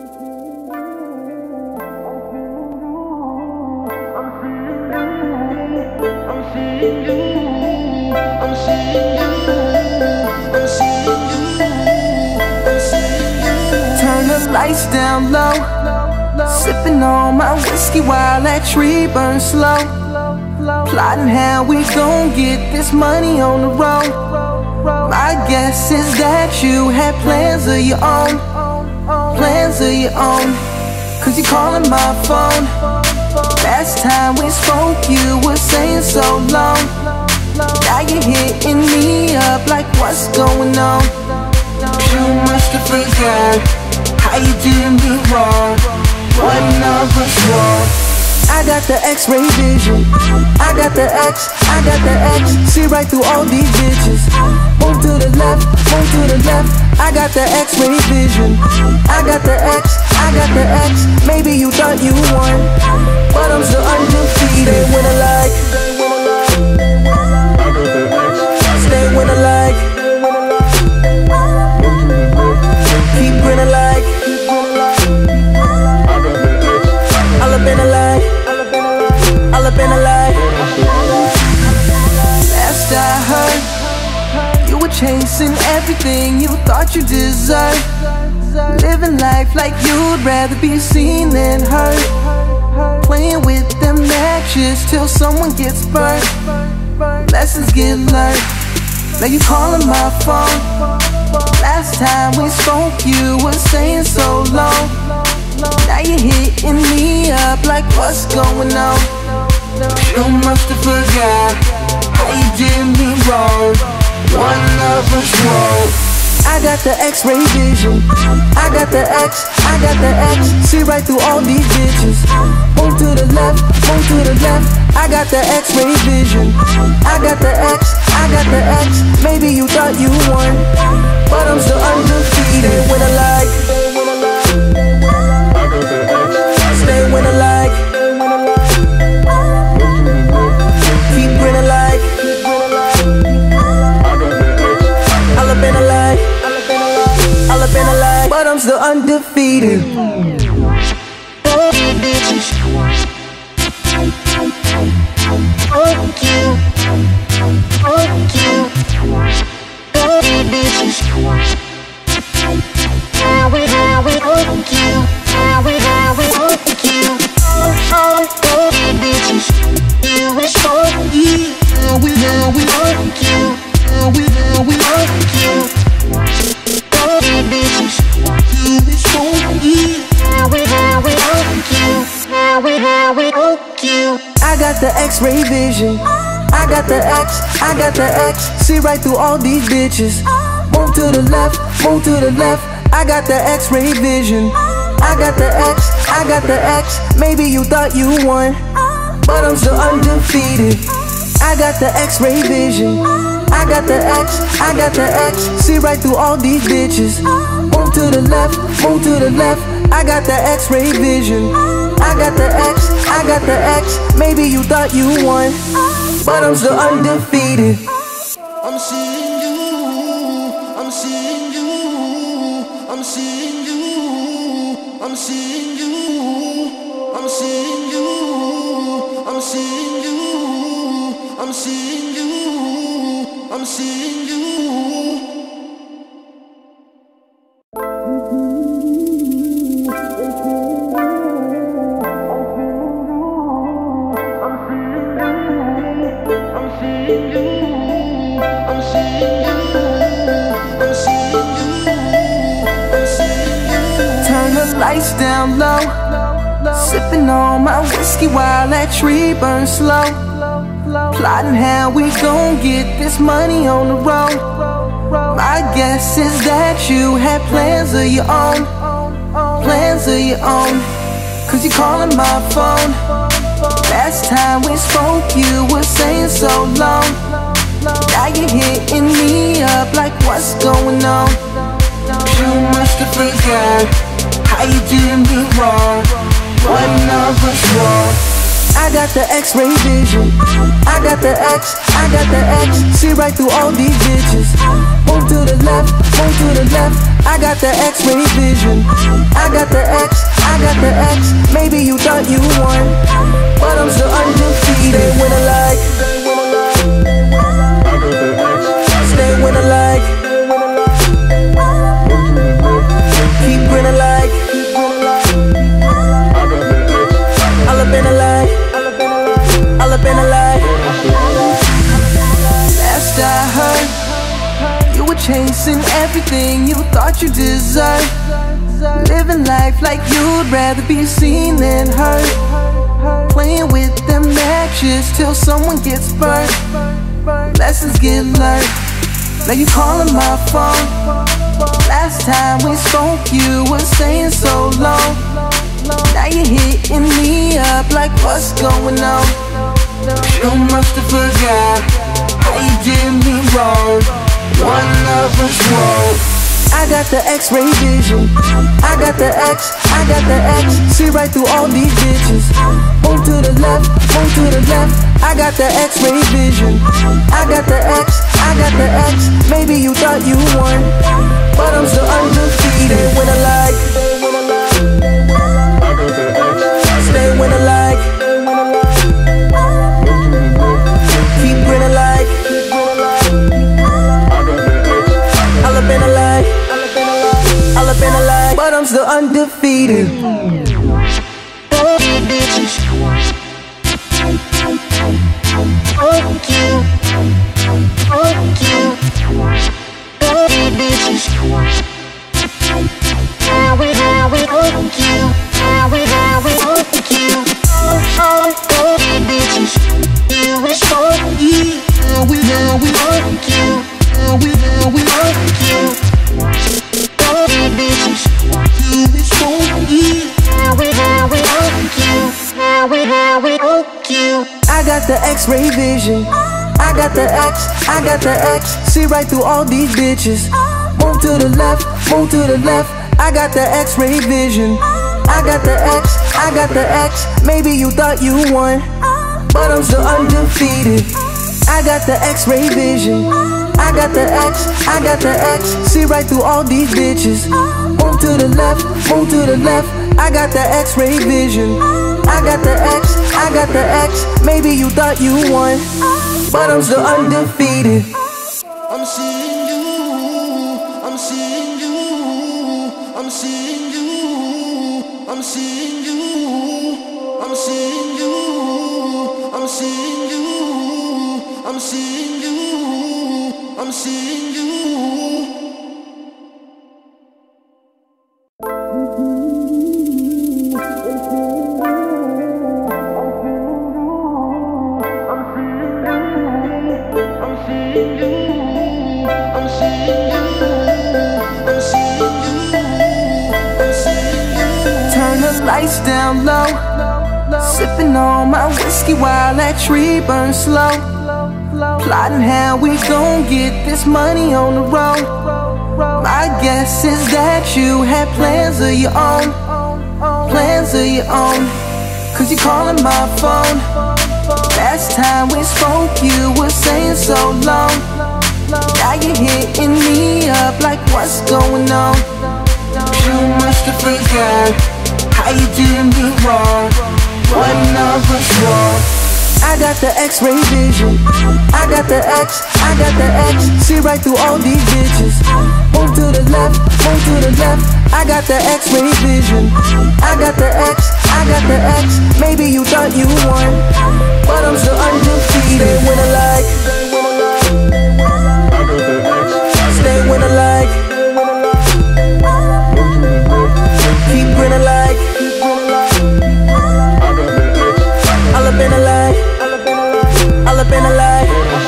Turn the lights down low, sipping on my whiskey while that tree burns slow. Plotting how we gon' get this money on the road. My guess is that you had plans of your own, plans of your own. Cause you calling my phone. Last time we spoke you were saying so long. Now you're hitting me up like what's going on? You must have forgot how you did me wrong. One of us wrong. I got the X-ray vision, I got the X, I got the X. See right through all these bitches. Move to the left, move to the left. I got the X-ray vision, I got the X, I got the X. Maybe you thought you won, but I'm still undefeated. Stay when I like, I got the X. Stay when I like, keep grinning like, I got the X. All up in a lie, all up in a lie. Last I heard, you were chasing everything you thought you deserved. Living life like you'd rather be seen than heard. Playing with them matches till someone gets burnt. Lessons get learned. Now you calling my phone. Last time we spoke you were saying so long. Now you're hitting me up like what's going on? You must have forgot how you did me wrong. One of us wrong. I got the X-ray vision, I got the X, I got the X. See right through all these bitches. Move to the left, move to the left. I got the X-ray vision, I got the X, I got the X. Maybe you thought you won, but I'm still undefeated. When I like, I got the X. Stay when I like, keep grinning like, I got the X. All up in a lie, all up in a lie, but I'm still undefeated. I got the X-ray vision, I got the X, I got the X. See right through all these bitches. Move to the left, move to the left. I got the X-ray vision, I got the X, I got the X. Maybe you thought you won, but I'm still undefeated. I got the X-ray vision, I got the X, I got the X. See right through all these bitches. Move to the left, move to the left. I got the X-ray vision, I got the X, I got the X. Maybe you thought you won, but I'm still undefeated. I'm seeing you, I'm seeing you, I'm seeing you, I'm seeing you, I'm seeing you, I'm seeing you, I'm seeing you, I'm seeing you. Turn the lights down low, sipping on my whiskey while that tree burns slow. Plotting how we gon' get this money on the road. My guess is that you had plans of your own, plans of your own. Cause you calling my phone. Last time we spoke you were saying so long. Now you're hitting me up like what's going on? You must have forgot how you did me wrong. One of us wrong. I I got the X-ray vision. I got the X, I got the X. See right through all these bitches. Move to the left, move to the left. I got the X-ray vision. I got the X, I got the X. Maybe you thought you won, but I'm still undefeated. Stay when I like. Stay when I like. Keep grinning like. All up in a lie. All up in a lie. Last I heard, you were chasing everything you thought you deserved. Living life like you'd rather be seen than heard. Playing with them matches till someone gets burned. Lessons get learned. Now you calling my phone. Last time we spoke you were saying so long. Now you're hitting me up like what's going on? You must have forgot how you did me wrong. One of us wrong. I got the X-ray vision. I got the X, I got the X. See right through all these bitches. Move to the left, move to the left. I got the X-ray vision. I got the X, I got the X. Maybe you thought you won, but I'm still undefeated. When I like. Stay when I like. Keep grinning like. All up in a lie. All up in a lie. But I'm still undefeated. I got the X-ray vision. I got the X, I got the X. See right through all these bitches. Move to the left, move to the left. I got the X-ray vision. I got the X, I got the X. Maybe you thought you won, but I'm still undefeated. I got the X-ray vision. I got the X, I got the X. See right through all these bitches. Move to the left, move to the left. I got the X-ray vision. I got the X, I got the X. Maybe you thought you won, but I'm still undefeated. I'm seeing you, I'm seeing you, I'm seeing you, I'm seeing you, I'm seeing you, I'm seeing you, I'm seeing you, I'm seeing you. Lights down low, sipping on my whiskey while that tree burns slow. Plotting how we gon' get this money on the road. My guess is that you had plans of your own, plans of your own. Cause you calling my phone. Last time we spoke you were saying so long. Now you're hitting me up like what's going on? You must have forgot how you did me wrong. One of us wrong. I got the X-ray vision. I got the X, I got the X. See right through all these bitches. Move to the left, move to the left. I got the X-ray vision. I got the X, I got the X. Maybe you thought you won, but I'm still undefeated. Stay when I like. Stay when I like. Keep grinning like. All up in a lie. All up in a lie.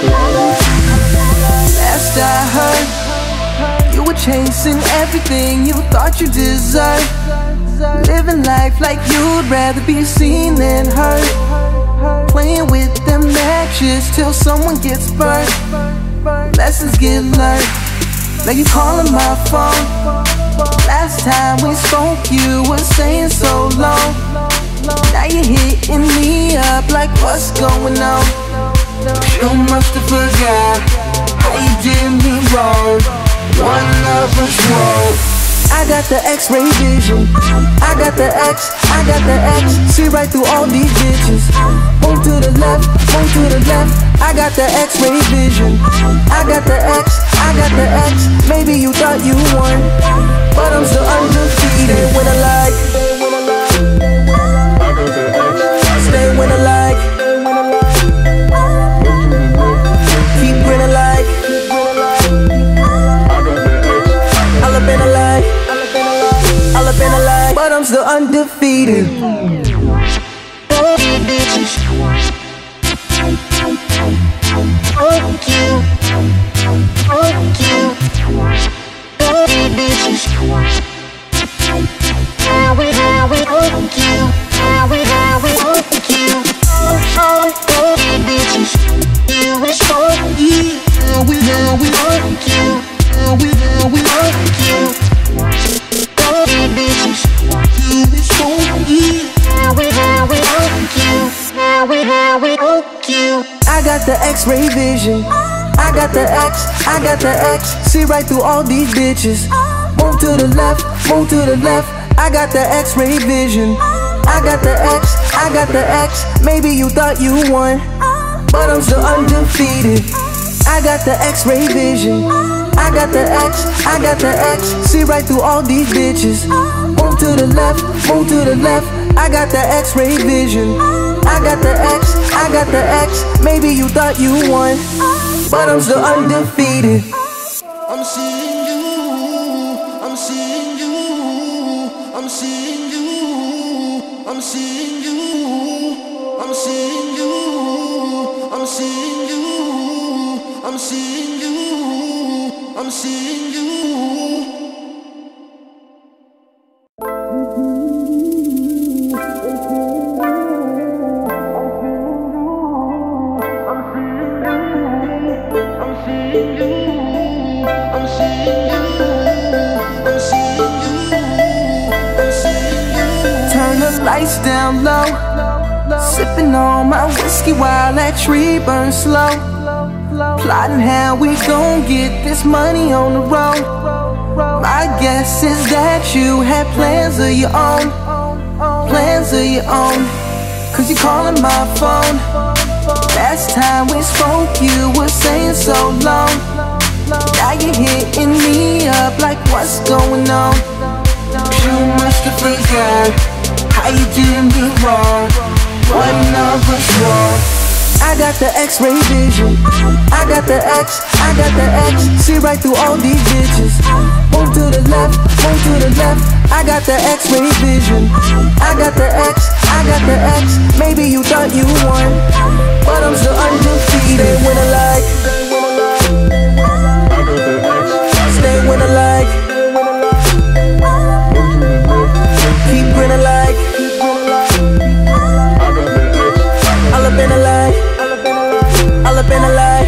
Last I heard, you were chasing everything you thought you deserved. Living life like you'd rather be seen than heard. Playing with them matches till someone gets burned. Lessons get learned. Now you calling my phone. Last time we spoke you were saying so long. Now you're hitting me up like what's going on? You must have forgot how you did me wrong. One of us wrong. I got the X-ray vision. I got the X, I got the X. See right through all these bitches. Move to the left, move to the left. I got the X-ray vision. I got the X, I got the X. Maybe you thought you won, but I'm still undefeated. When I like, I got the X. Stay when I like. Keep grinning like. I got the X. All up in a lie, all up in a lie, but I'm still undefeated. I got the X-ray vision. I got the X, I got the X. See right through all these bitches. Move to the left, move to the left. I got the X-ray vision. I got the X, I got the X. Maybe you thought you won, but I'm still undefeated. I got the X-ray vision. I got the X, I got the X. See right through all these bitches. Move to the left, move to the left. I got the X-ray vision. I got the X, I got the X. Maybe you thought you won, but I'm still undefeated. I'm seeing you, I'm seeing you, I'm seeing you, I'm seeing you, I'm seeing you, I'm seeing you, I'm seeing you, I'm seeing you. Lights down low, sipping on my whiskey while that tree burns slow. Plotting how we gon' get this money on the road. My guess is that you had plans of your own, plans of your own. Cause you calling my phone. Last time we spoke you were saying so long. Now you're hitting me up like what's going on? You must have forgot how you did me wrong. One of us wrong. I got the X-ray vision. I got the X, I got the X. See right through all these bitches. Move to the left, move to the left. I got the X-ray vision. I got the X, I got the X. Maybe you thought you won, but I'm still undefeated. Stay when I like. I got the X. Stay when I like. Keep grinning like. All up in a lie, all up in a lie.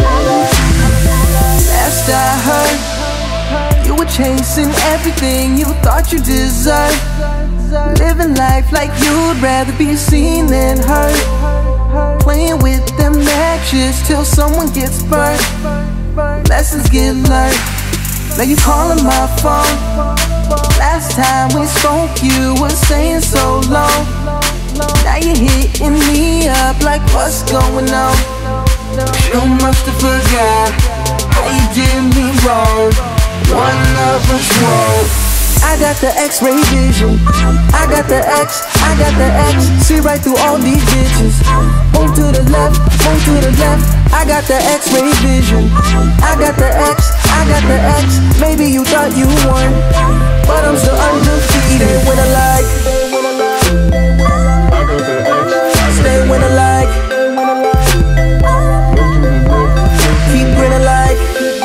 Last I heard, you were chasing everything you thought you deserved. Living life like you'd rather be seen than heard. Playing with them matches till someone gets burnt. Lessons get learned. Now you calling my phone. Last time we spoke you were saying so long. Now you're hitting me up like what's going on? You must have forgot how you did me wrong. One of us wrong. I got the X-ray vision. I got the X, I got the X. See right through all these bitches. Move to the left, move to the left. I got the X-ray vision. I got the X, I got the X. Maybe you thought you won, but I'm still undefeated. When I like. Stay when I like. Keep grinning like.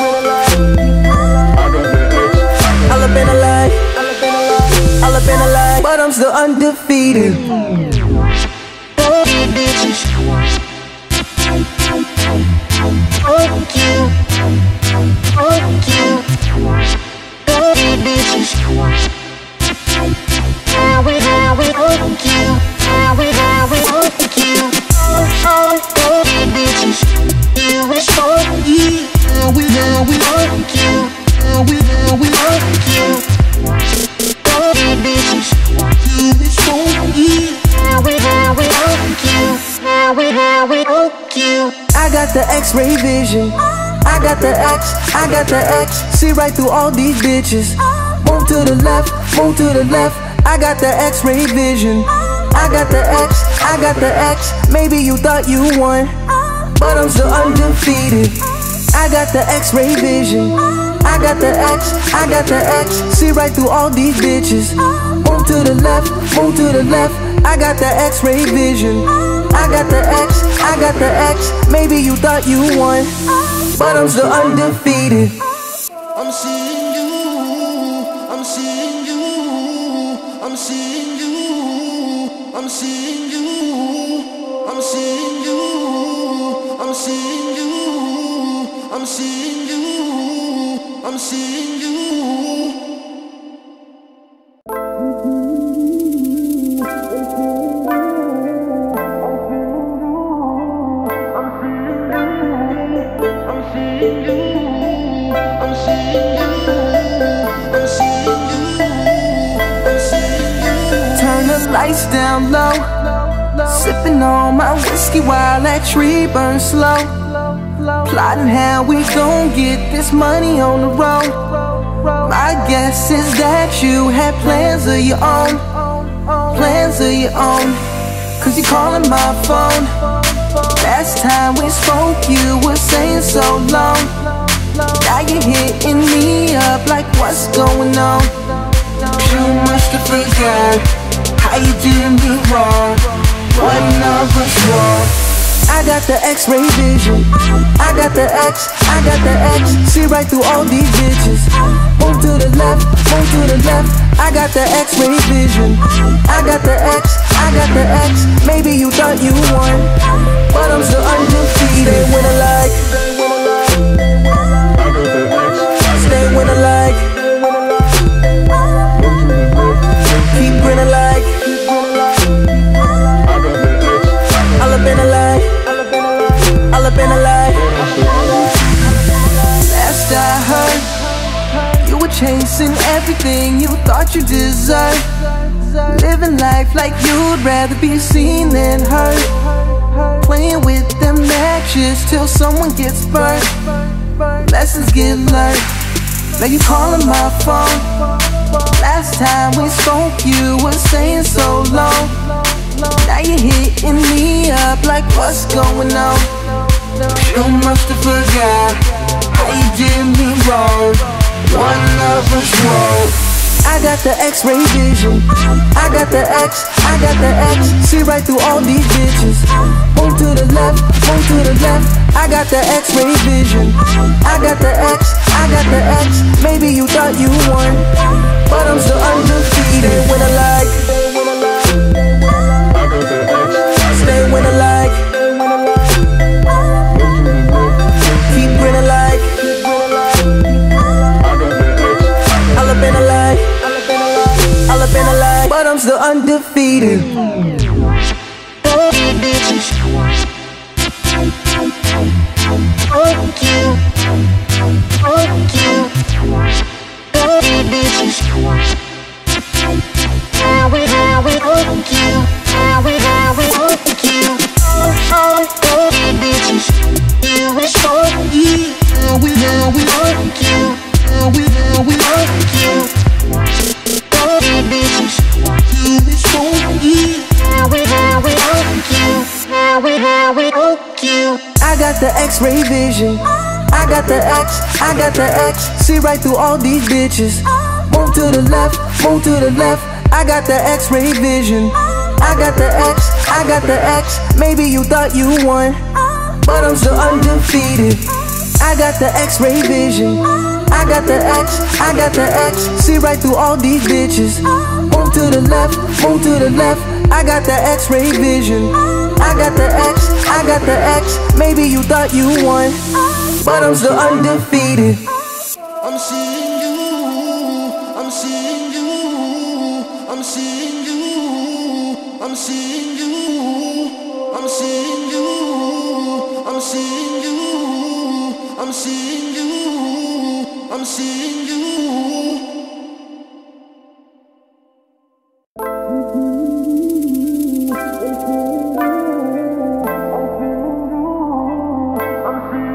All up in a lie, all up in a lie, but I'm still undefeated. X-ray vision. I got the X, I got the X. See right through all these bitches. Move to the left, move to the left. I got the X-ray vision. I got the X, I got the X. Maybe you thought you won, but I'm still undefeated. I got the X-ray vision. I got the X, I got the X. See right through all these bitches. Move to the left, move to the left. I got the X-ray vision. I got the X, I got the X. Maybe you thought you won, but I'm still undefeated. I'm seeing you, I'm seeing you, I'm seeing you, I'm seeing you, I'm seeing you, I'm seeing you, I'm seeing you, I'm seeing you. Turn the lights down low, sipping on my whiskey while that tree burns slow. Plotting how we gon' get this money on the road. My guess is that you had plans of your own, plans of your own. Cause you calling my phone. Last time we spoke you were saying so long. Now you're hitting me up like what's going on? You must have forgot how you did me wrong. One of us wrong. I got the X-ray vision. I got the X, I got the X. See right through all these bitches. Move to the left, move to the left. I got the X-ray vision. I got the X, I got the X. Maybe you thought you won, but I'm still undefeated. Stay when I like. Stay when I like. Keep grinning like. All up in a lie, all up in a lie. Last I heard, you were chasing everything you thought you deserved. Living life like you'd rather be seen than heard. Playing with them matches till someone gets burned. Lessons get learned. Now you calling my phone. Last time we spoke you were saying so long. Now you're hitting me up like what's going on? You must have forgot how you did me wrong. One of us wrong. I got the X-ray vision. I got the X, I got the X. See right through all these bitches. Move to the left, move to the left. I got the X-ray vision. I got the X, I got the X. Maybe you thought you won, but I'm still undefeated. When I like. Stay when I like. Keep grinning like. All up in a lie, all up in a lie. But I'm still undefeated. I got the X-ray vision. I got the X, I got the X. See right through all these bitches. Move to the left, move to the left. I got the X-ray vision. I got the X, I got the X. Maybe you thought you won, but I'm still undefeated. I got the X-ray vision. I got the X, I got the X. See right through all these bitches. Move to the left, move to the left. I got the X-ray vision. I got the X, I got the X. Maybe you thought you won, but I'm still undefeated. I'm seeing you, I'm seeing you, I'm seeing you, I'm seeing you, I'm seeing you, I'm seeing you, I'm seeing you, I'm seeing you. I'm seeing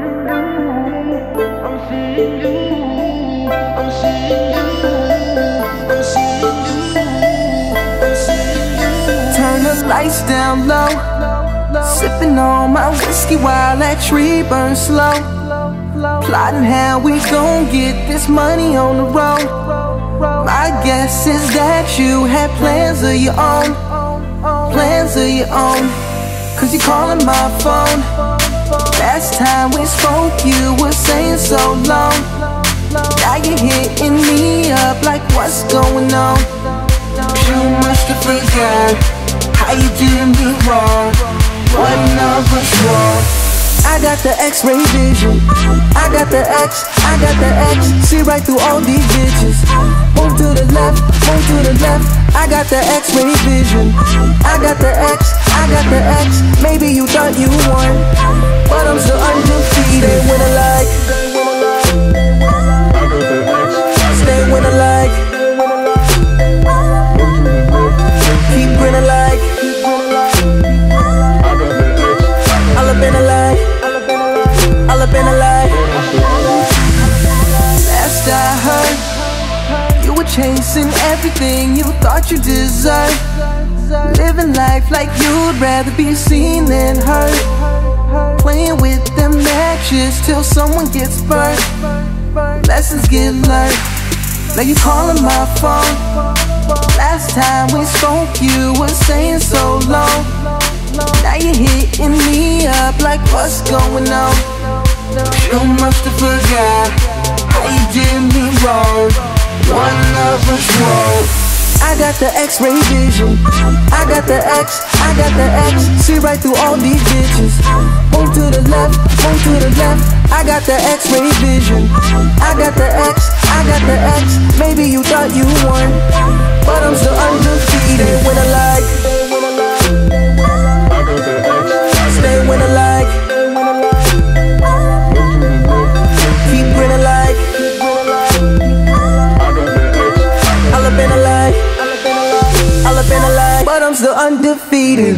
lights down low, sipping on my whiskey while that tree burns slow. Plotting how we gon' get this money on the road. My guess is that you had plans of your own, plans of your own. Cause you calling my phone. Last time we spoke you were saying so long. Now you're hitting me up like what's going on? You must have forgot how you did me wrong. One of us wrong. I got the X-ray vision, I got the X, I got the X. See right through all these bitches. Move to the left, move to the left. I got the X-ray vision, I got the X, I got the X. Maybe you thought you won, but I'm still undefeated. Stay with a like, stay with a like, keep grinning like, all up in a like, all up in a like. Last I heard, you were chasing everything you thought you deserved, living life like you'd rather be seen than heard, playing with them matches till someone gets burned. Lessons get learned. Now you calling my phone. Last time we spoke you were saying so long. Now you're hitting me up like what's going on? You must have forgot how you did me wrong. One of us wrong. I got the X-ray vision, I got the X, I got the X. See right through all these bitches. Move to the left, move to the left. I got the X-ray vision, I got the X, I got the X. Maybe you thought you won, but I'm still undefeated. When I like, stay when I like, keep grinning like, all up in a like, all up in a like, but I'm still undefeated.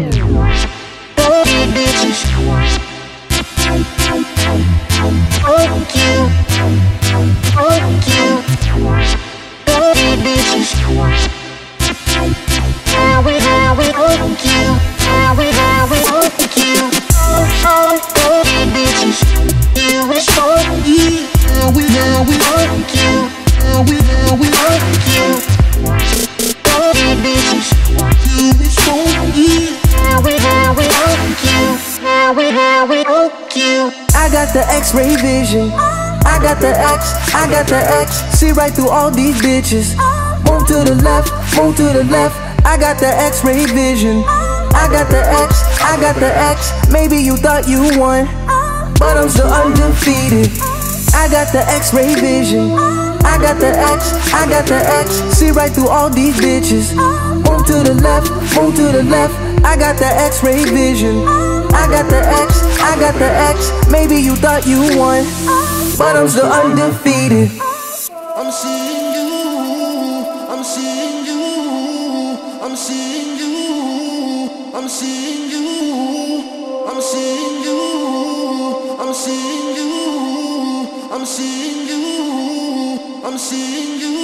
I got the X-ray vision, I got the X, I got the X. See right through all these bitches. Move to the left, move to the left. I got the X-ray vision, I got the X, I got the X. Maybe you thought you won, but I'm still undefeated. I got the X-ray vision, I got the X, I got the X. See right through all these bitches. Move to the left, move to the left. I got the X-ray vision, I got the X, I got the X. Maybe you thought you won, but I'm still undefeated. I'm seeing you, I'm seeing you, I'm seeing you, I'm seeing you, I'm seeing you, I'm seeing you, I'm seeing you, I'm seeing you.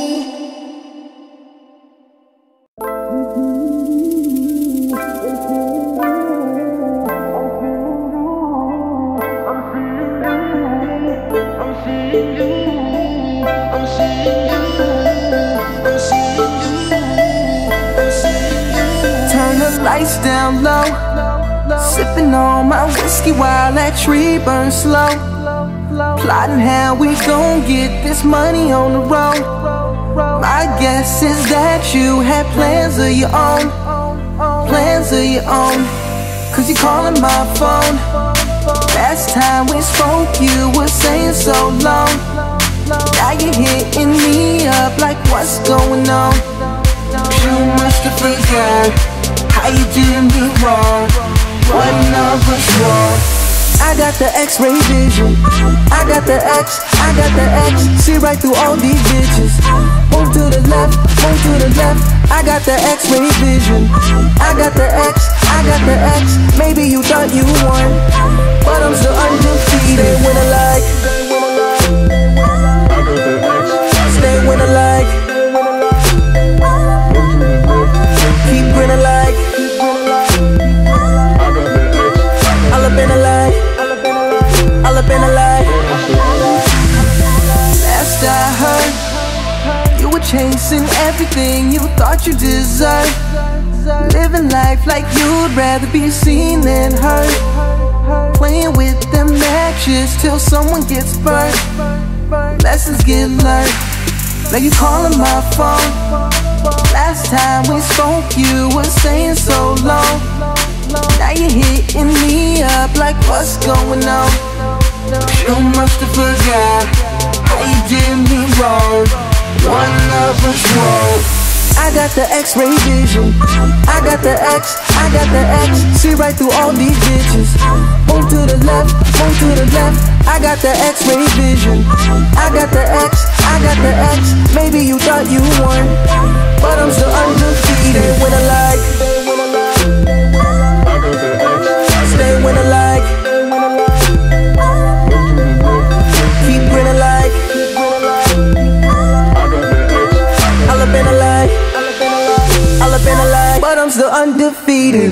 Lights down low, sipping on my whiskey while that tree burns slow. Plotting how we gon' get this money on the road. My guess is that you had plans of your own, plans of your own. Cause you calling my phone. Last time we spoke you were saying so long. Now you're hitting me up like what's going on? You must have forgot how you did me wrong. One of us wrong. I got the X-ray vision, I got the X, I got the X. See right through all these bitches. Move to the left, move to the left. I got the X-ray vision, I got the X, I got the X. Maybe you thought you won, but I'm still undefeated. Stay when I like, stay when I like, keep grinning like. chasing everything you thought you deserved, living life like you'd rather be seen than heard, playing with them matches till someone gets burned. Lessons get learned. Now you calling my phone. Last time we spoke you were saying so long. Now you're hitting me up like what's going on? You must have forgot how you did me wrong. One of us wrong. I got the X-ray vision. I got the X, I got the X. See right through all these bitches. Move to the left, move to the left. I got the X-ray vision. I got the X, I got the X. Maybe you thought you won, but I'm still undefeated. When I like, I got the X. stay when I like. Keep grinning like. I got the X. All up in a lie, all up in a lie, but I'm still undefeated.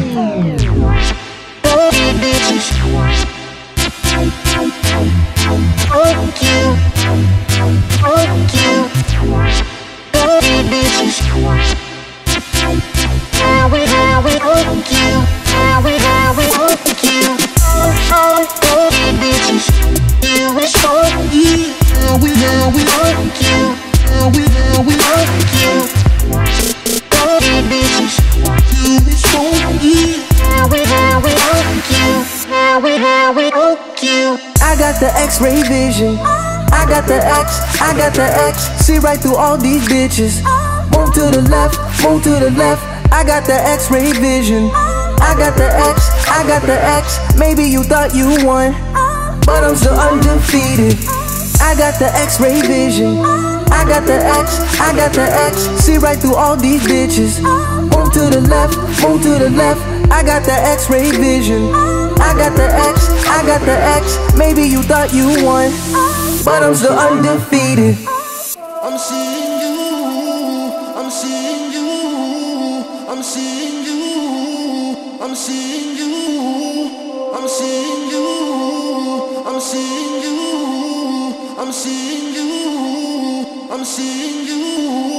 I got the X-ray vision. I got the X, I got the X. See right through all these bitches. Move to the left, move to the left. I got the X-ray vision. I got the X, I got the X. Maybe you thought you won, but I'm still undefeated. I got the X-ray vision. I got the X, I got the X. See right through all these bitches. Move to the left, move to the left. I got the X-ray vision. I got the X, I got the X. Maybe you thought you won, but I'm still undefeated. I'm seeing you, I'm seeing you, I'm seeing you, I'm seeing you, I'm seeing you, I'm seeing you, I'm seeing you, I'm seeing you.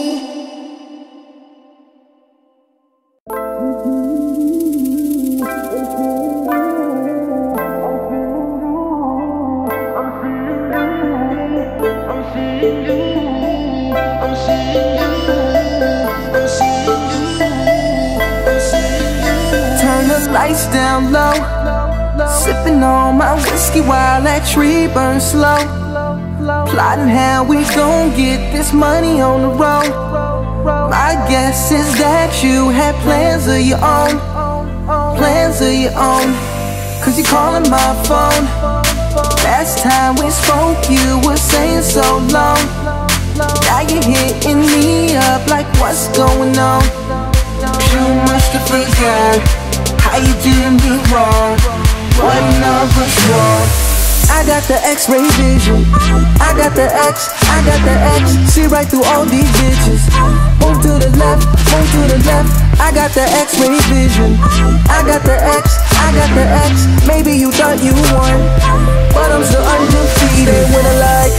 Lights down low, sipping on my whiskey while that tree burns slow. Plotting how we gon' get this money on the road. My guess is that you had plans of your own, plans of your own. Cause you calling my phone. Last time we spoke you were saying so long. Now you're hitting me up like what's going on? You must have forgot how you did me wrong. One of us wrong. I got the X-ray vision. I got the X, I got the X. See right through all these bitches. Move to the left, move to the left. I got the X-ray vision. I got the X, I got the X. Maybe you thought you won, but I'm still undefeated. When I like,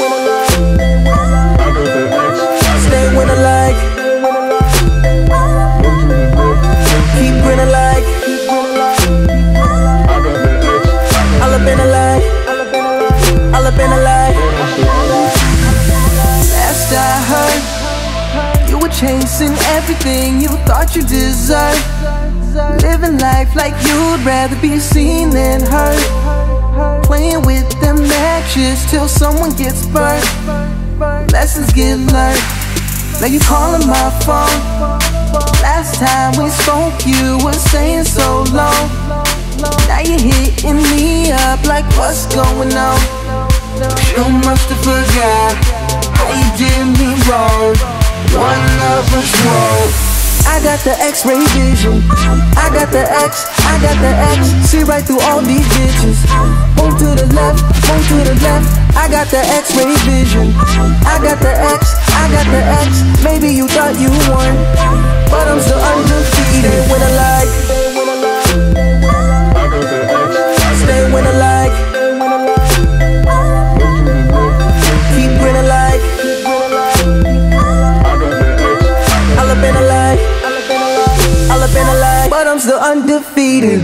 I got the X. stay when I like. Keep grinning like. I got the X. All up in a lie, all up in a lie. Last I heard, you were chasing everything you thought you deserved, living life like you'd rather be seen than heard, playing with them matches till someone gets burned. Lessons get learned. Now you calling my phone. Last time we spoke you were saying so long. Now you're hitting me up like what's going on? You must have forgot how you did me wrong. One of us wrong. I got the X-ray vision. I got the X, I got the X. See right through all these bitches. Move to the left, move to the left. I got the X-ray vision. I got the X, I got the X. Maybe you thought you won, but I'm still undefeated. When I like, I got the X. stay when I like. Keep grinning like. I the undefeated.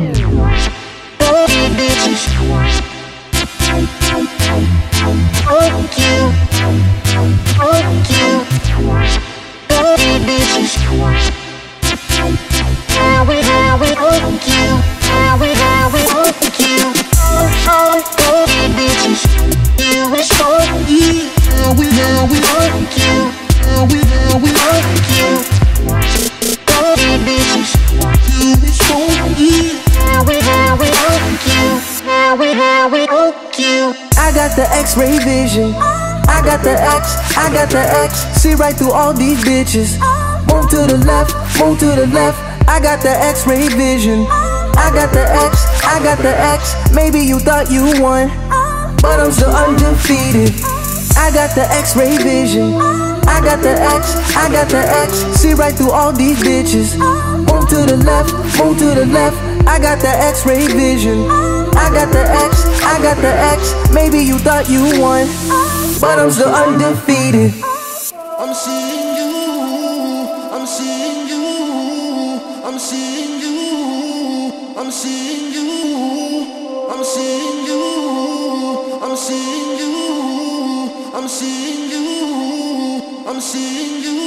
I got the X-ray vision. I got the X, I got the X. See right through all these bitches. Move to the left, move to the left. I got the X-ray vision. I got the X, I got the X. Maybe you thought you won, but I'm still undefeated. I got the X-ray vision. I got the X, I got the X. See right through all these bitches. Move to the left, move to the left. I got the X-ray vision. I got the X, I got the X. Maybe you thought you won, but I'm still undefeated. I'm seeing you, I'm seeing you, I'm seeing you, I'm seeing you, I'm seeing you, I'm seeing you, I'm seeing you, I'm seeing you.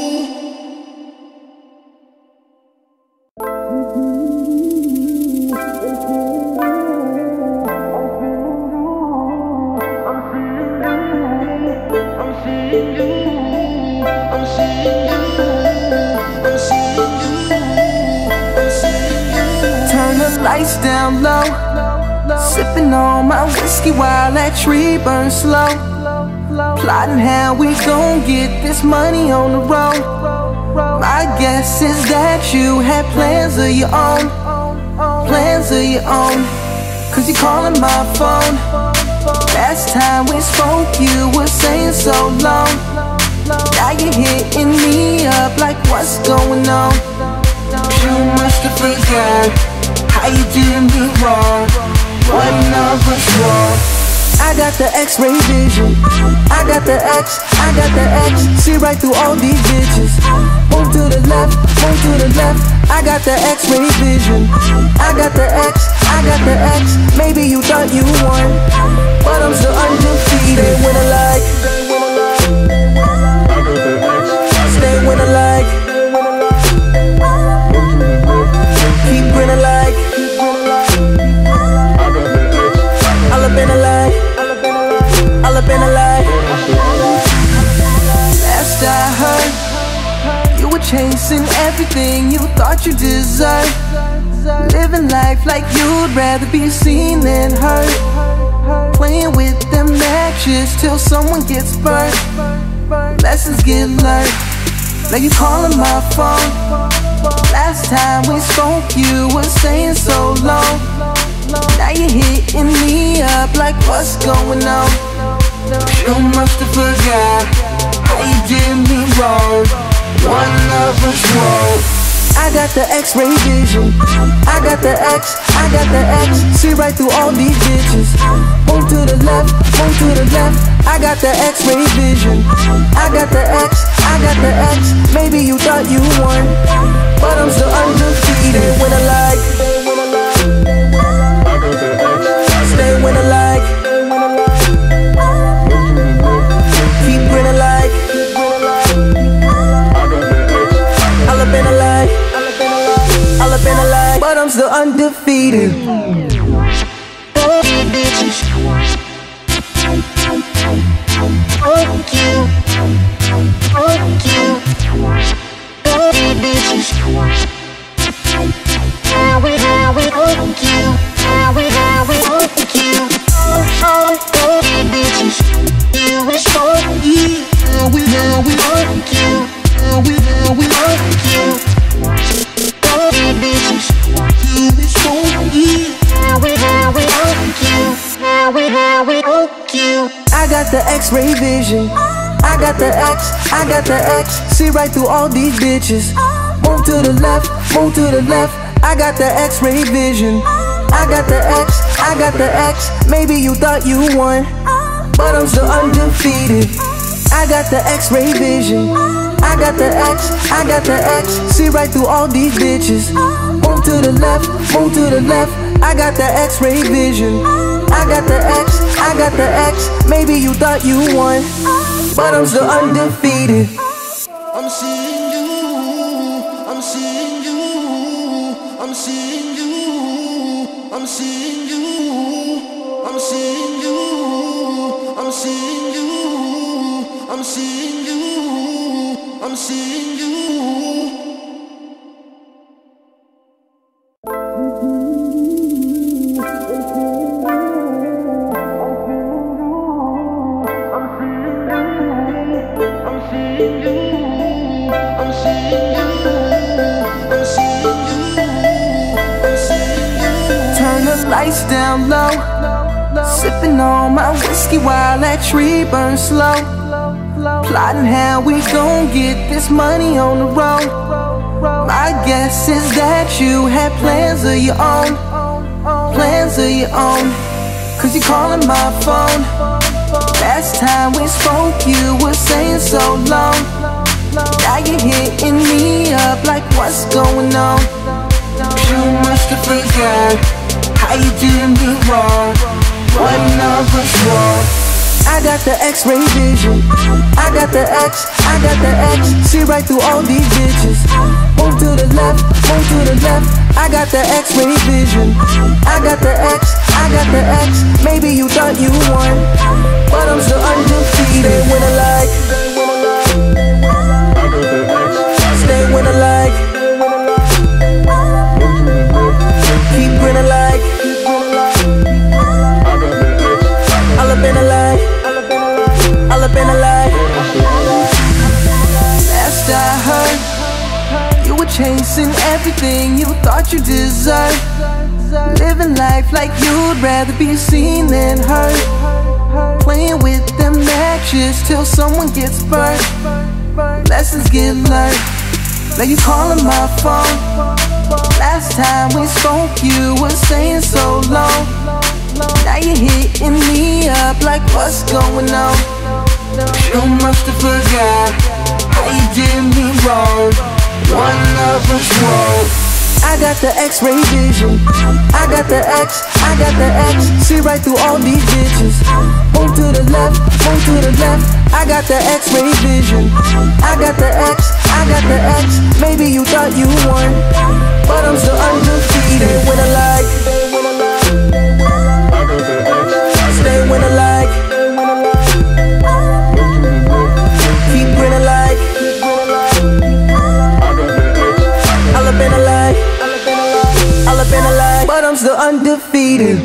Lights down low, sipping on my whiskey while that tree burns slow. Plotting how we gon' get this money on the road. My guess is that you had plans of your own, plans of your own. Cause you calling my phone. Last time we spoke you were saying so long. Now you're hitting me up like what's going on? You must have forgot how you did me wrong. One of us wrong. I got the X-ray vision. I got the X, I got the X. See right through all these bitches. Move to the left, move to the left. I got the X-ray vision. I got the X, I got the X. Maybe you thought you won, but I'm still undefeated. Stay when I like. Stay when I like. Keep grinning like. All up in a lie, all up in a lie. Last I heard, you were chasing everything you thought you deserved. Living life like you'd rather be seen than heard. Playing with them matches till someone gets burnt. Lessons get learned. Now you calling my phone. Last time we spoke you were saying so long. Now you're hitting me up like what's going on? You must have forgot how you did me wrong. One of us wrong. I got the X-ray vision. I got the X, I got the X. See right through all these bitches. Move to the left, move to the left. I got the X-ray vision. I got the X, I got the X. Maybe you thought you won, but I'm still undefeated. When I like. Stay when I like. Keep grinning like. All up in a lie, all up in a lie. But I'm still undefeated. I got the X-ray vision. I got the X, I got the X. See right through all these bitches. Move to the left, move to the left. I got the X-ray vision. I got the X, I got the X. Maybe you thought you won, but I'm still undefeated. I got the X-ray vision. I got the X, I got the X. See right through all these bitches. move to the left, move to the left. I got the X-ray vision. I got the X, I got the X. Maybe you thought you won, but I'm still undefeated. I'm seeing you, I'm seeing you, I'm seeing you, I'm seeing you, I'm seeing you, I'm seeing you, I'm seeing you, I'm seeing you. Lights down low, sipping on my whiskey while that tree burns slow. Plotting how we gon' get this money on the road. My guess is that you had plans of your own, plans of your own. Cause you calling my phone. Last time we spoke you were saying so long. Now you're hitting me up like what's going on. You must have forgot how you did me wrong. One of us wrong. I got the X-ray vision. I got the X, I got the X. See right through all these bitches. Move to the left, move to the left. I got the X-ray vision. I got the X, I got the X. Maybe you thought you won, but I'm still undefeated. Stay when I like. Stay when I like. Keep grinning like. All up in a lie, all up in a lie. Last I heard, you were chasing everything you thought you deserved. Living life like you'd rather be seen than heard. Playing with them matches till someone gets burned. Lessons get learned. Now you calling my phone. Last time we spoke you were saying so long. Now you're hitting me up like what's going on. You must have forgot how you did me wrong. One of us wrong. I got the X-ray vision. I got the X, I got the X. See right through all these bitches. Move to the left, move to the left. I got the X-ray vision. I got the X, I got the X. Maybe you thought you won, but I'm still undefeated. When I like. Stay when I like. Keep grinning like. All up in a lie, all up in a lie. But I'm still undefeated.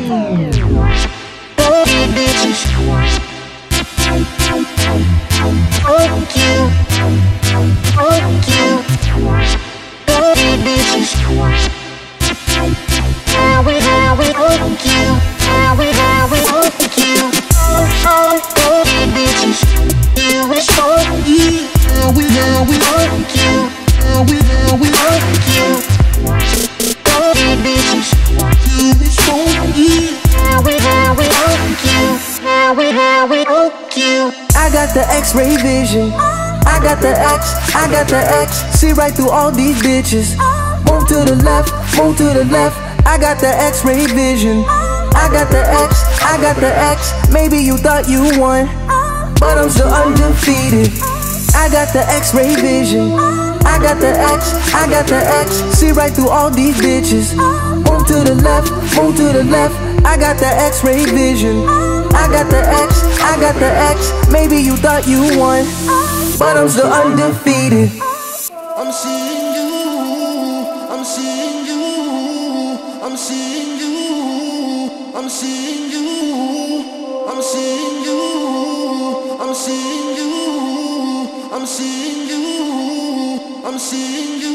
I got the X-ray vision. I got the X, I got the X. See right through all these bitches. Move to the left, move to the left. I got the X-ray vision. I got the X, I got the X. Maybe you thought you won, but I'm still undefeated. I got the X-ray vision. I got the X, I got the X. See right through all these bitches. Move to the left, move to the left. I got the X-ray vision. I got the X, I got the X. Maybe you thought you won, but I'm still undefeated. I'm seeing you, I'm seeing you, I'm seeing you, I'm seeing you, I'm seeing you, I'm seeing you, I'm seeing you, I'm seeing you.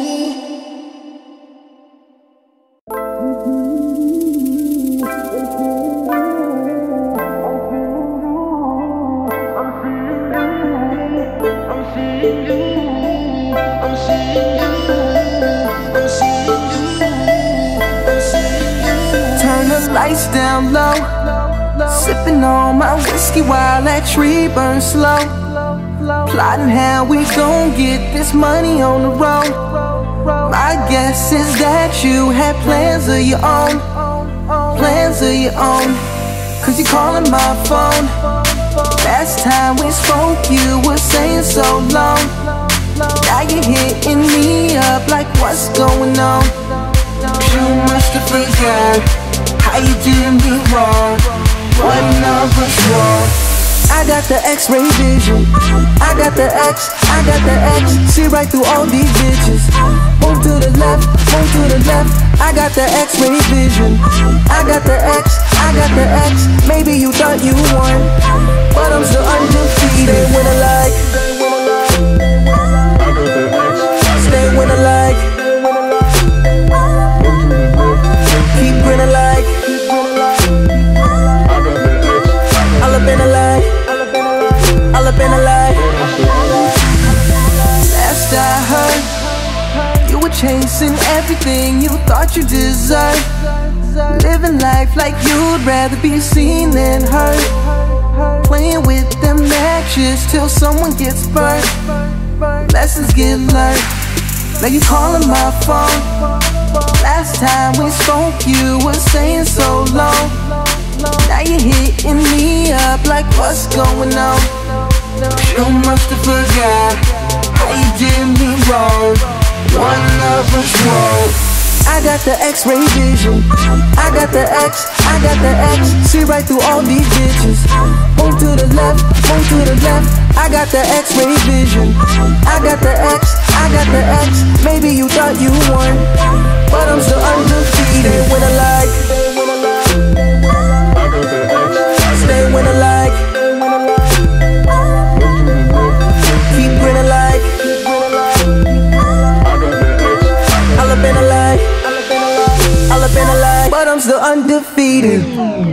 Lights down low, sipping on my whiskey while that tree burns slow. Plotting how we gon' get this money on the road. My guess is that you had plans of your own, plans of your own. Cause you calling my phone. Last time we spoke you were saying so long. Now you're hitting me up like what's going on? You must have forgot how you did me wrong. One of us wrong. I got the X-ray vision. I got the X, I got the X. See right through all these bitches. Move to the left, move to the left. I got the X-ray vision. I got the X, I got the X. Maybe you thought you won, but I'm still undefeated. Stay when I like. Stay when I like. Keep grinning like. All up in a lie. All up in a lie. Last I heard, you were chasing everything you thought you deserved. Living life like you'd rather be seen than heard. Playing with them matches till someone gets burnt. Lessons get learned. Now you calling my phone. Last time we spoke you were saying so long. Now you're hitting me up like what's going on? You must have forgot how you did me wrong. One of us wrong. I got the X-ray vision. I got the X, I got the X. See right through all these bitches. Move to the left, move to the left. I got the X-ray vision. I got the X, I got the X. Maybe you thought you won, but I'm still undefeated. When I like. Stay when I like. Keep grinning like. All up in a lie. All up in a lie. But I'm still undefeated.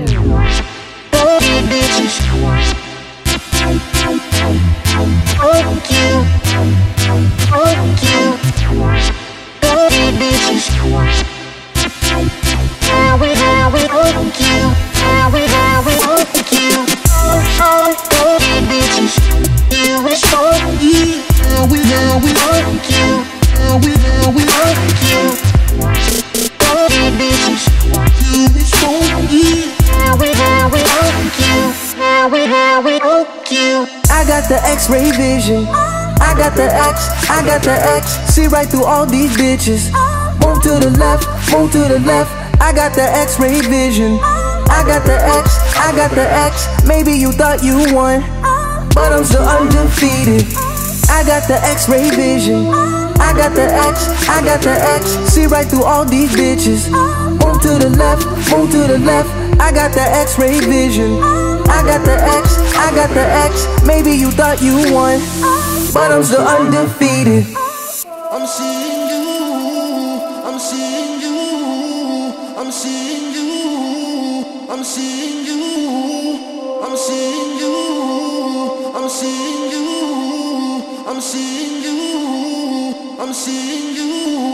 I got the X-ray vision. I got the X, I got the X. See right through all these bitches. Move to the left, move to the left. I got the X-ray vision. I got the X, I got the X. Maybe you thought you won, but I'm still undefeated. I got the X-ray vision. I got the X, I got the X. See right through all these bitches. Move to the left, move to the left. I got the X-ray vision. I got the X, I got the X. Maybe you thought you won, but I'm still undefeated. I'm seeing you, I'm seeing you, I'm seeing you, I'm seeing you, I'm seeing you, I'm seeing you, I'm seeing you, I'm seeing you.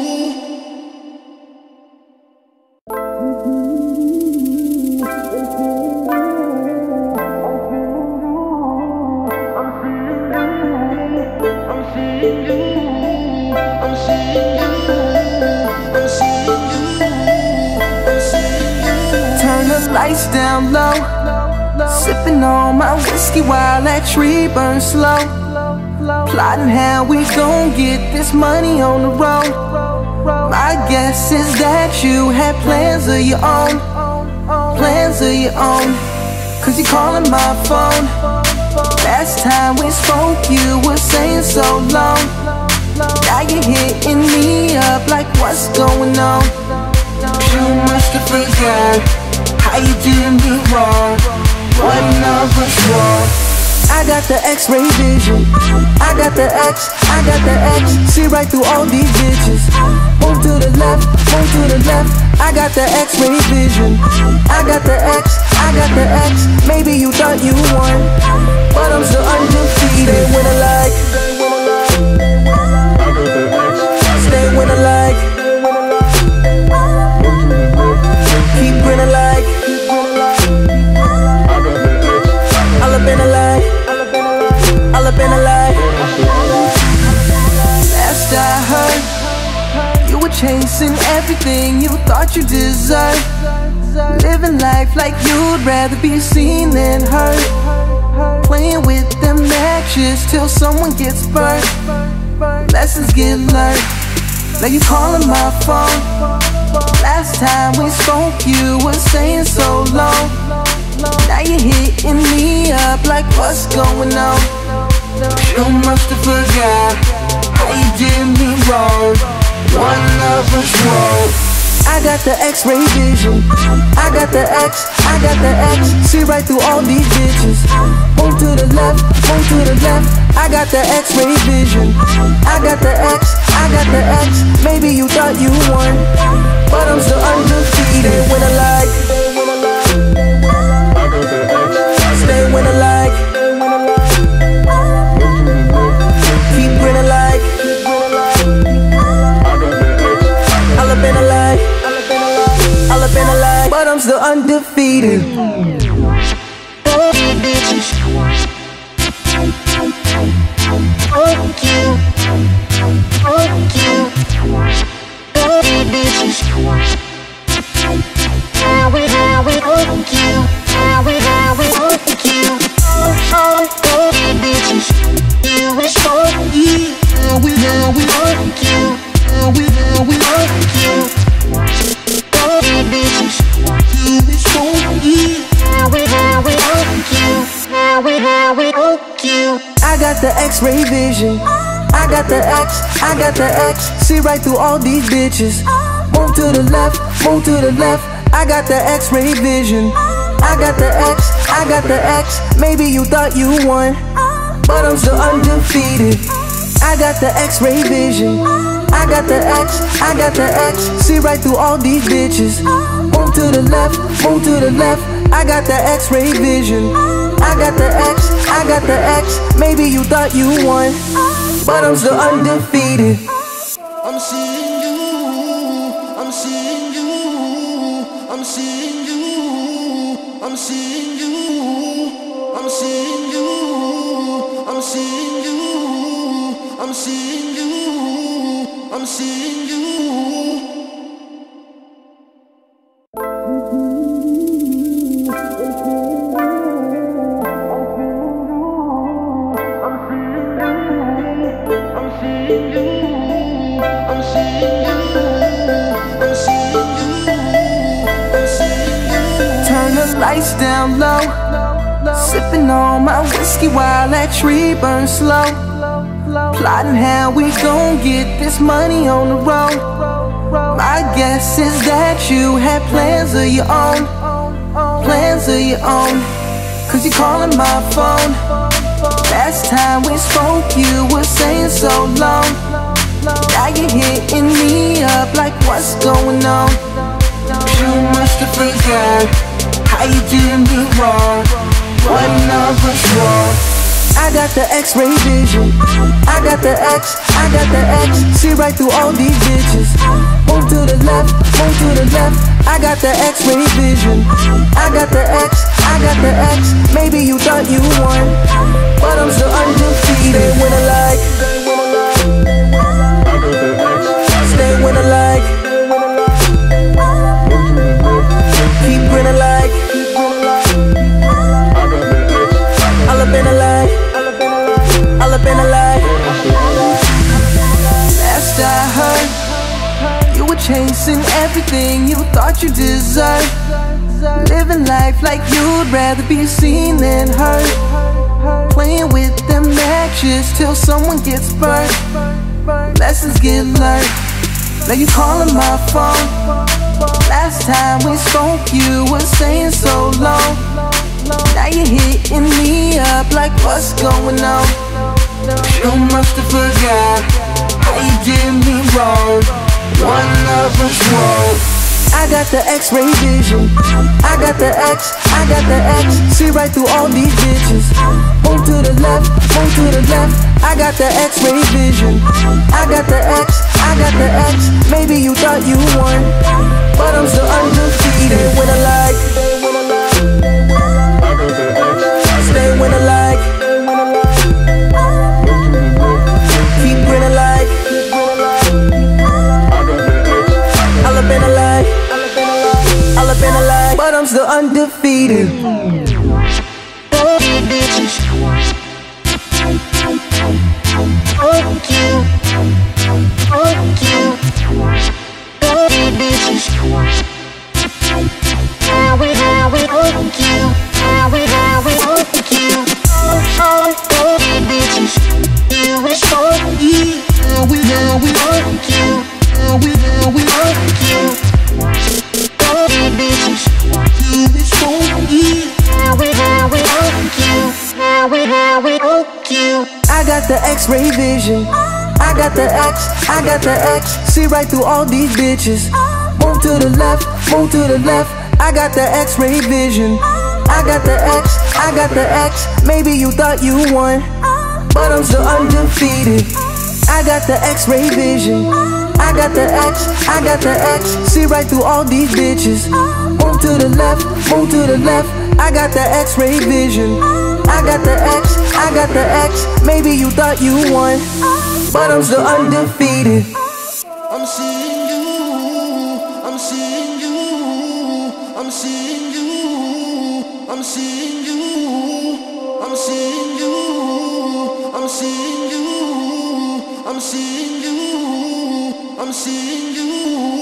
Lights down low, sipping on my whiskey while that tree burns slow. Plotting how we gon' get this money on the road. My guess is that you had plans of your own, plans of your own. Cause you calling my phone. Last time we spoke you were saying so long. Now you're hitting me up like what's going on? You must have forgot how you did me wrong. One of us wrong. I got the X-ray vision. I got the X, I got the X. See right through all these bitches. Move to the left, move to the left. I got the X-ray vision. I got the X, I got the X. Maybe you thought you won, but I'm still undefeated. Stay when I like. Stay when I like. Keep grinning like. All up in a lie. All up in a lie. Last I heard, chasing everything you thought you deserved, living life like you'd rather be seen than heard, playing with them matches till someone gets burned. Lessons get learned. Now you calling my phone. Last time we spoke you were saying so long. Now you're hitting me up like what's going on? You must have forgot how you did me wrong. One of us wrong. I got the X-ray vision. I got the X, I got the X. See right through all these bitches. Move to the left, move to the left. I got the X-ray vision. I got the X, I got the X. Maybe you thought you won, but I'm still undefeated. When I like, I got the X. stay when I like. Keep grinning like. I got the X. All up in a lie, all up in a lie, but I'm still undefeated. I got the X-ray vision. I got the X, I got the X. See right through all these bitches. Move to the left, move to the left. I got the X-ray vision. I got the X, I got the X. Maybe you thought you won, but I'm still undefeated. I got the X-ray vision. I got the X, I got the X. See right through all these bitches. Move to the left, move to the left. I got the X-ray vision. I got the X, I got the X. Maybe you thought you won, but I'm still undefeated. I'm seeing you, I'm seeing you, I'm seeing you, I'm seeing you, I'm seeing you, I'm seeing you, I'm seeing you, I'm seeing you. Lights down low, sipping on my whiskey while that tree burns slow. Plotting how we gon' get this money on the road. My guess is that you had plans of your own, plans of your own. Cause you calling my phone. Last time we spoke you were saying so long. Now you're hitting me up like what's going on? You must have forgot how you did me wrong. One of us wrong. I got the X-ray vision. I got the X, I got the X. See right through all these bitches. Move to the left, move to the left. I got the X-ray vision. I got the X, I got the X. Maybe you thought you won, but I'm still undefeated. Stay when I like. I got the X. Stay when I like. Keep grinning like. All up in a lie, all up in a lie. Last I heard, you were chasing everything you thought you deserved, living life like you'd rather be seen than heard, playing with them matches till someone gets burned. Lessons get learned. Now you calling my phone. Last time we spoke you were saying so long. Now you're hitting me up like what's going on? You must have forgot how you did me wrong. One of us wrong. I got the X-ray vision. I got the X, I got the X. See right through all these bitches. Move to the left, move to the left. I got the X-ray vision. I got the X, I got the X. Maybe you thought you won, but I'm still undefeated. When I like. Stay when I like. Keep grinning like. undefeated. I got the X-ray vision. I got the X, I got the X. See right through all these bitches. Move to the left, move to the left. I got the X-ray vision. I got the X, I got the X. Maybe you thought you won, but I'm still undefeated. I got the X-ray vision. I got the X, I got the X. See right through all these bitches. Move to the left, move to the left. I got the X-ray vision. I got the X, I got the X. Maybe you thought you won, but I'm still undefeated. I'm seeing you, I'm seeing you, I'm seeing you, I'm seeing you, I'm seeing you, I'm seeing you, I'm seeing you, I'm seeing you.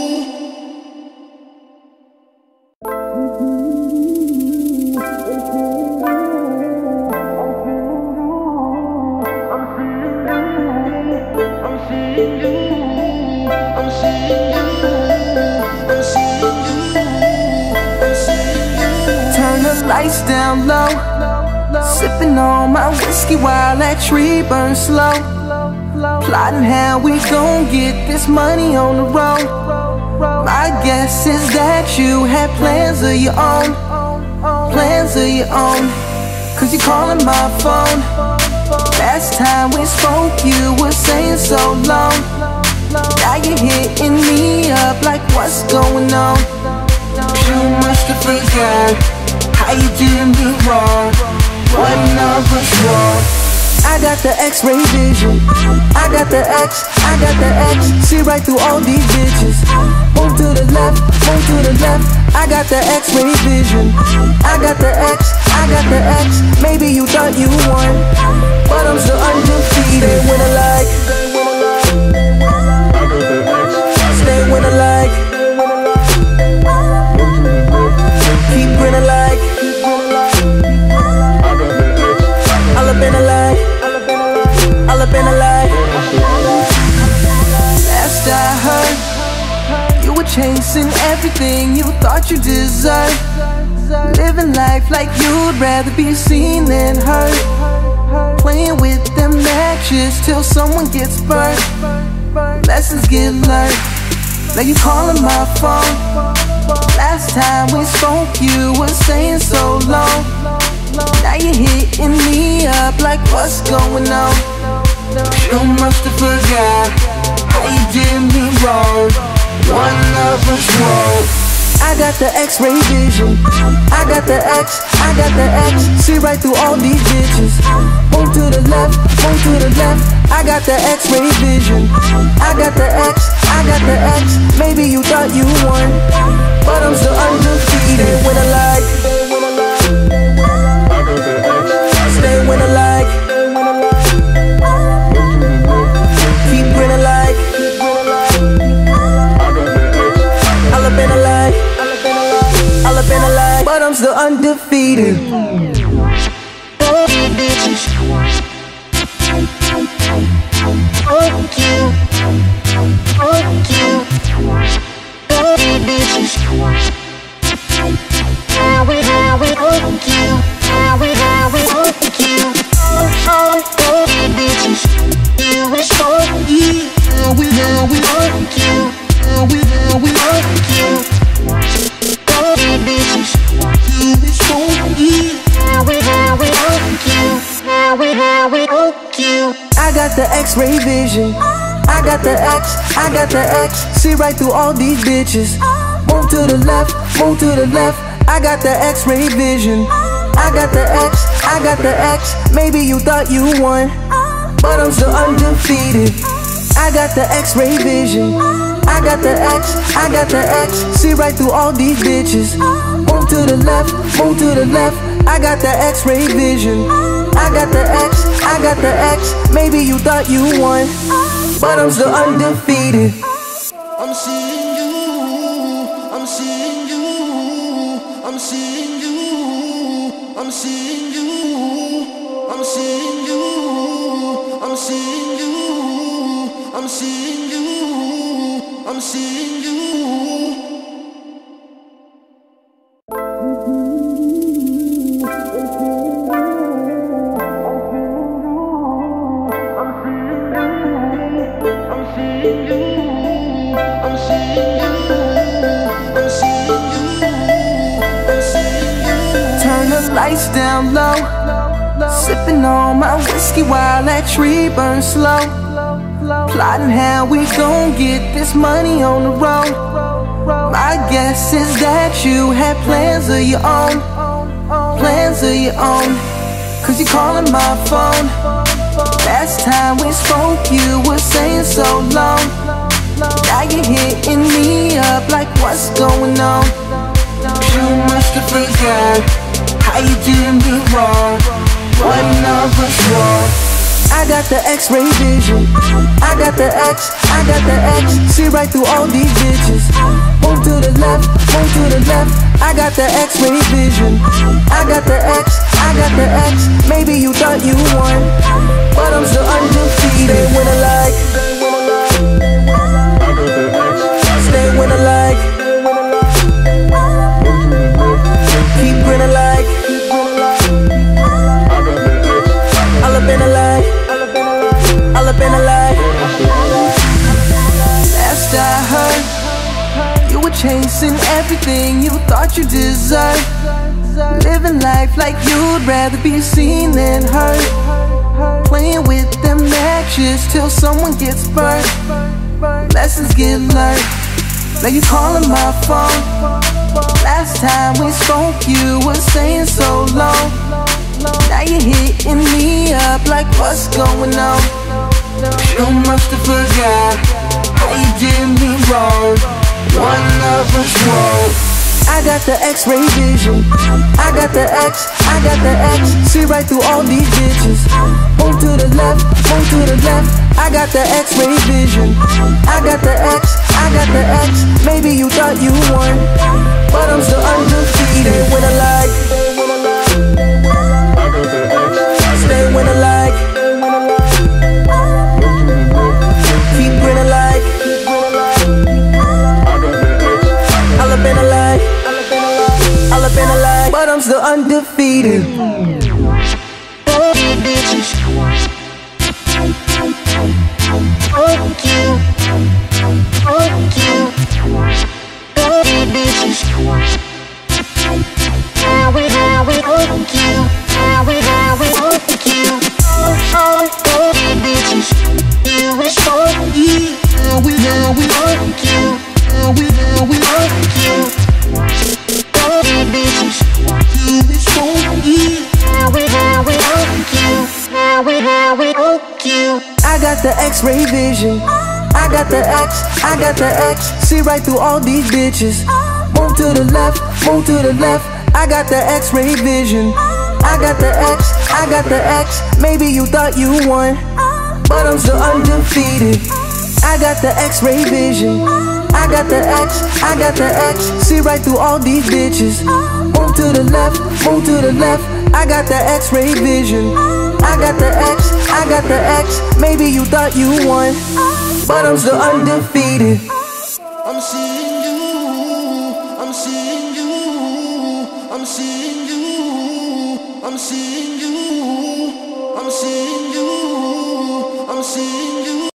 Lights down low, sipping on my whiskey while that tree burns slow. Plotting how we gon' get this money on the road. My guess is that you had plans of your own, plans of your own. Cause you calling my phone. Last time we spoke you were saying so long. Now you're hitting me up like what's going on. You must have forgot how you did me wrong. One of us wrong. I got the X-ray vision. I got the X, I got the X. See right through all these bitches. Move to the left, move to the left. I got the X-ray vision. I got the X, I got the X. Maybe you thought you won, but I'm still undefeated. Stay when I like. Stay when I like. Keep grinning like. All up in a lie, all up in a lie. Last I heard, you were chasing everything you thought you deserved. Living life like you'd rather be seen than heard. Playing with them matches till someone gets burned. Lessons get learned. Now you calling my phone. Last time we spoke you were saying so long. Now you're hitting me up like what's going on. You must have forgot how you did me wrong. One of us wrong. I got the X-ray vision. I got the X, I got the X. See right through all these bitches. Move to the left, move to the left. I got the X-ray vision. I got the X, I got the X. Maybe you thought you won, but I'm still undefeated. When I like. Stay when I like. Keep grinning like. All up in a lie, all up in a lie. But I'm still undefeated. I got the X-ray vision. I got the X, I got the X. See right through all these bitches. Move to the left, move to the left. I got the X-ray vision. I got the X, I got the X. Maybe you thought you won, but I'm still undefeated. I got the X-ray vision. I got the X, I got the X. See right through all these bitches. Move to the left, move to the left. I got the X-ray vision. I got the X, I got the X. Maybe you thought you won, but I'm still undefeated. I'm seeing you, I'm seeing you, I'm seeing you, I'm seeing you, I'm seeing you, I'm seeing you, I'm seeing you, I'm seeing you. Lights down low, sipping on my whiskey while that tree burns slow. Plotting how we gon' get this money on the road. My guess is that you had plans of your own, plans of your own. Cause you calling my phone. Last time we spoke you were saying so long. Now you're hitting me up like what's going on. You must have forgot how you did me wrong. One of us wrong. I got the X-ray vision. I got the X, I got the X. See right through all these bitches. Move to the left, move to the left. I got the X-ray vision. I got the X, I got the X. Maybe you thought you won, but I'm still undefeated. Stay when I like. Stay when I like. Keep grinning like. All up in a lie, all up in a lie. Last I heard, you were chasing everything you thought you deserved. Living life like you'd rather be seen than heard. Playing with them matches till someone gets burnt. Lessons get learned. Now you calling my phone. Last time we spoke you were saying so long. Now you're hitting me up like what's going on. You must have forgot how you did me wrong. One of us wrong. I got the X-ray vision. I got the X, I got the X. See right through all these bitches. Move to the left, move to the left. I got the X-ray vision. I got the X, I got the X. Maybe you thought you won, but I'm still undefeated. When I like. Stay when I like. Keep grinning like. All up in a lie, all up in a lie. But I'm still undefeated. I got the X-ray vision. I got the X, I got the X. See right through all these bitches. Move to the left, move to the left. I got the X-ray vision. I got the X, I got the X. Maybe you thought you won, but I'm still undefeated. I got the X-ray vision. I got the X, I got the X. See right through all these bitches. Move to the left, move to the left. I got the X-ray vision. I got the X, I got the X. Maybe you thought you won, but I'm still undefeated. I'm seeing you, I'm seeing you, I'm seeing you, I'm seeing you, I'm seeing you.